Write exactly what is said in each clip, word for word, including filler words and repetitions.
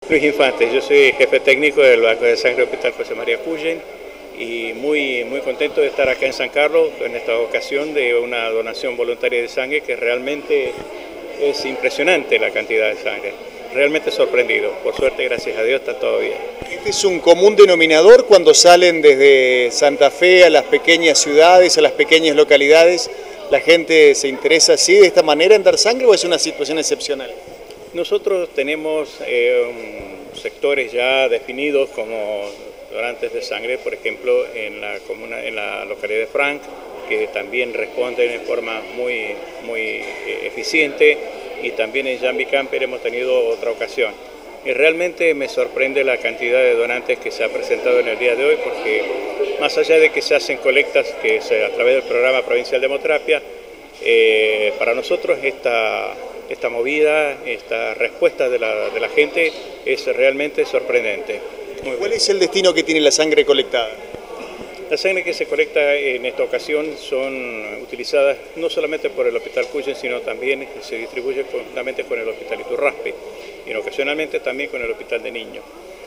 Luis Infante, yo soy jefe técnico del Banco de Sangre Hospital José María Cuyen y muy, muy contento de estar acá en San Carlos en esta ocasión de una donación voluntaria de sangre que realmente es impresionante la cantidad de sangre. Realmente sorprendido, por suerte, gracias a Dios, está todo bien. Este es un común denominador cuando salen desde Santa Fe a las pequeñas ciudades, a las pequeñas localidades. ¿La gente se interesa así, de esta manera, en dar sangre o es una situación excepcional? Nosotros tenemos eh, um, sectores ya definidos como donantes de sangre, por ejemplo, en la, comuna, en la localidad de Frank, que también responden de forma muy, muy eh, eficiente, y también en Jambi Camper hemos tenido otra ocasión. Y realmente me sorprende la cantidad de donantes que se ha presentado en el día de hoy, porque más allá de que se hacen colectas que se, a través del programa provincial de hemoterapia, eh, para nosotros esta, esta movida, esta respuesta de la, de la gente es realmente sorprendente. Muy ¿Cuál bien. es el destino que tiene la sangre colectada? La sangre que se colecta en esta ocasión son utilizadas no solamente por el Hospital Cuyen, sino también se distribuye conjuntamente con el Hospital Iturraspe y ocasionalmente también con el Hospital de Niños,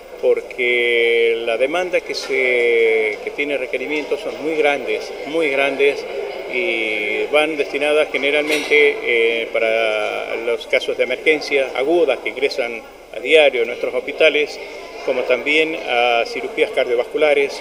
porque la demanda que, se, que tiene requerimientos son muy grandes, muy grandes y van destinadas generalmente eh, para los casos de emergencia agudas que ingresan a diario en nuestros hospitales, como también a cirugías cardiovasculares,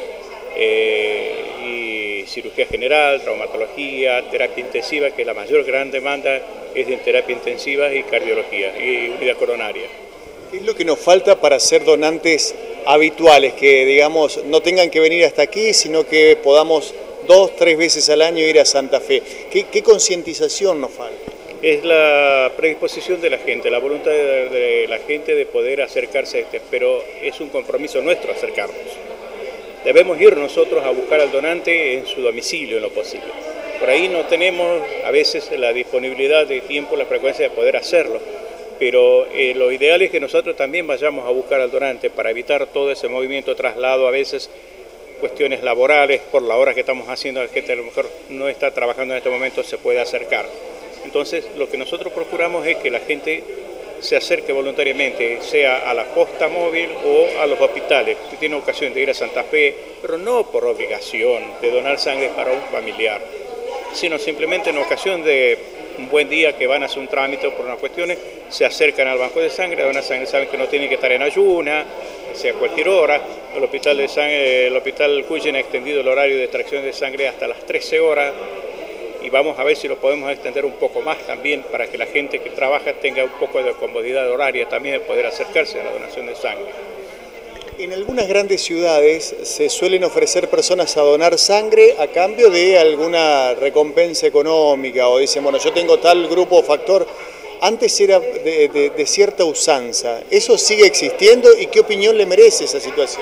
Eh, y cirugía general, traumatología, terapia intensiva, que la mayor gran demanda es de terapia intensiva y cardiología y unidad coronaria. ¿Qué es lo que nos falta para ser donantes habituales, que digamos no tengan que venir hasta aquí, sino que podamos dos, tres veces al año ir a Santa Fe? ¿Qué, qué concientización nos falta? Es la predisposición de la gente, la voluntad de, de la gente de poder acercarse a este, pero es un compromiso nuestro acercarnos. Debemos ir nosotros a buscar al donante en su domicilio en lo posible. Por ahí no tenemos a veces la disponibilidad de tiempo, la frecuencia de poder hacerlo, pero eh, lo ideal es que nosotros también vayamos a buscar al donante para evitar todo ese movimiento traslado, a veces cuestiones laborales, por la hora que estamos haciendo, la gente a lo mejor no está trabajando en este momento, se puede acercar. Entonces lo que nosotros procuramos es que la gente se acerque voluntariamente, sea a la posta móvil o a los hospitales, que tienen ocasión de ir a Santa Fe, pero no por obligación de donar sangre para un familiar, sino simplemente en ocasión de un buen día que van a hacer un trámite o por unas cuestiones, se acercan al banco de sangre, donan sangre, saben que no tienen que estar en ayuna, sea a cualquier hora. El hospital de sangre, el hospital Cuyen ha extendido el horario de extracción de sangre hasta las trece horas, y vamos a ver si lo podemos extender un poco más también para que la gente que trabaja tenga un poco de comodidad horaria también de poder acercarse a la donación de sangre. En algunas grandes ciudades se suelen ofrecer personas a donar sangre a cambio de alguna recompensa económica, o dicen, bueno, yo tengo tal grupo o factor. Antes era de, de, de cierta usanza. ¿Eso sigue existiendo y qué opinión le merece esa situación?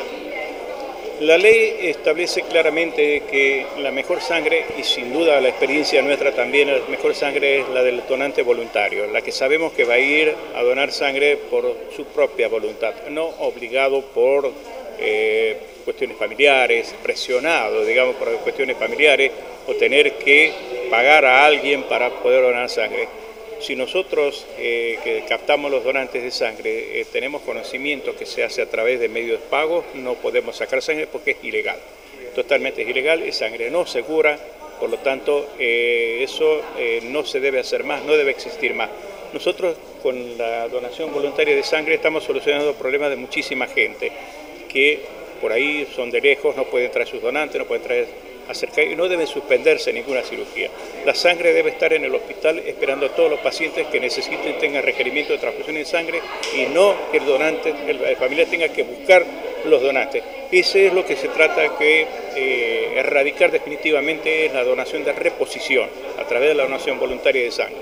La ley establece claramente que la mejor sangre, y sin duda la experiencia nuestra también, la mejor sangre es la del donante voluntario, la que sabemos que va a ir a donar sangre por su propia voluntad, no obligado por eh, cuestiones familiares, presionado, digamos, por cuestiones familiares, o tener que pagar a alguien para poder donar sangre. Si nosotros eh, que captamos los donantes de sangre eh, tenemos conocimiento que se hace a través de medios de pago, no podemos sacar sangre porque es ilegal. Totalmente es ilegal, es sangre no segura, por lo tanto eh, eso eh, no se debe hacer más, no debe existir más. Nosotros con la donación voluntaria de sangre estamos solucionando problemas de muchísima gente que por ahí son de lejos, no pueden traer sus donantes, no pueden traer acerca y no debe suspenderse ninguna cirugía. La sangre debe estar en el hospital esperando a todos los pacientes que necesiten, tengan requerimiento de transfusión de sangre y no que el donante, el, el familiar tenga que buscar los donantes. Ese es lo que se trata que eh, erradicar definitivamente, es la donación de reposición a través de la donación voluntaria de sangre.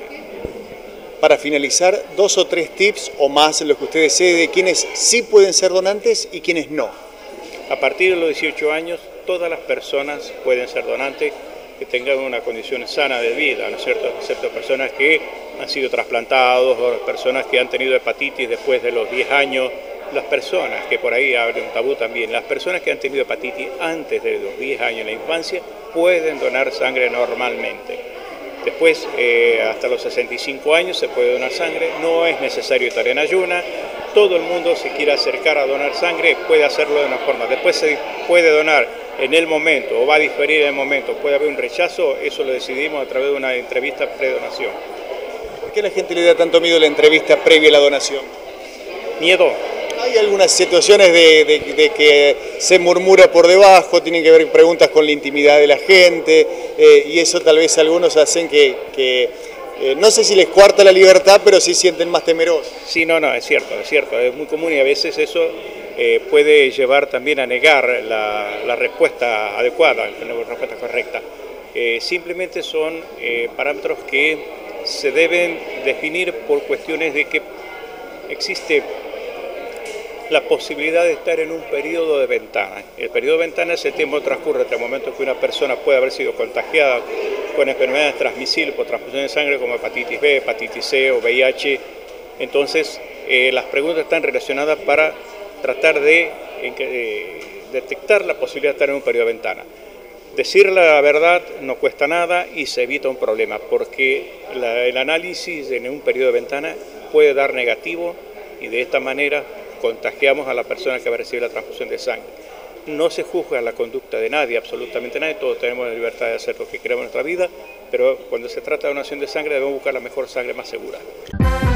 Para finalizar, dos o tres tips o más en los que usted desee de quienes sí pueden ser donantes y quienes no. A partir de los dieciocho años, todas las personas pueden ser donantes que tengan una condición sana de vida, ¿no es cierto? Excepto personas que han sido trasplantados o personas que han tenido hepatitis después de los diez años, las personas, que por ahí abre un tabú también, las personas que han tenido hepatitis antes de los diez años en la infancia pueden donar sangre normalmente. Después, eh, hasta los sesenta y cinco años se puede donar sangre, no es necesario estar en ayuna, todo el mundo se quiera acercar a donar sangre, puede hacerlo de una forma. Después se puede donar en el momento o va a diferir en el momento, puede haber un rechazo, eso lo decidimos a través de una entrevista pre-donación. ¿Por qué a la gente le da tanto miedo la entrevista previa a la donación? Miedo. Hay algunas situaciones de, de, de que se murmura por debajo, tienen que ver preguntas con la intimidad de la gente, eh, y eso tal vez algunos hacen que, que eh, no sé si les cuarta la libertad, pero sí sienten más temerosos. Sí, no, no, es cierto, es cierto, es muy común y a veces eso eh, puede llevar también a negar la, la respuesta adecuada, la respuesta correcta. Eh, simplemente son eh, parámetros que se deben definir por cuestiones de que existe la posibilidad de estar en un periodo de ventana. El periodo de ventana es el tiempo que transcurre entre el momento que una persona puede haber sido contagiada con enfermedades transmisibles por transfusión de sangre como hepatitis B, hepatitis C o V I H. Entonces, eh, las preguntas están relacionadas para tratar de eh, detectar la posibilidad de estar en un periodo de ventana. Decir la verdad no cuesta nada y se evita un problema, porque la, el análisis en un periodo de ventana puede dar negativo y de esta manera contagiamos a la persona que va a recibir la transfusión de sangre. No se juzga la conducta de nadie, absolutamente nadie, todos tenemos la libertad de hacer lo que queramos en nuestra vida, pero cuando se trata de donación de sangre debemos buscar la mejor sangre más segura.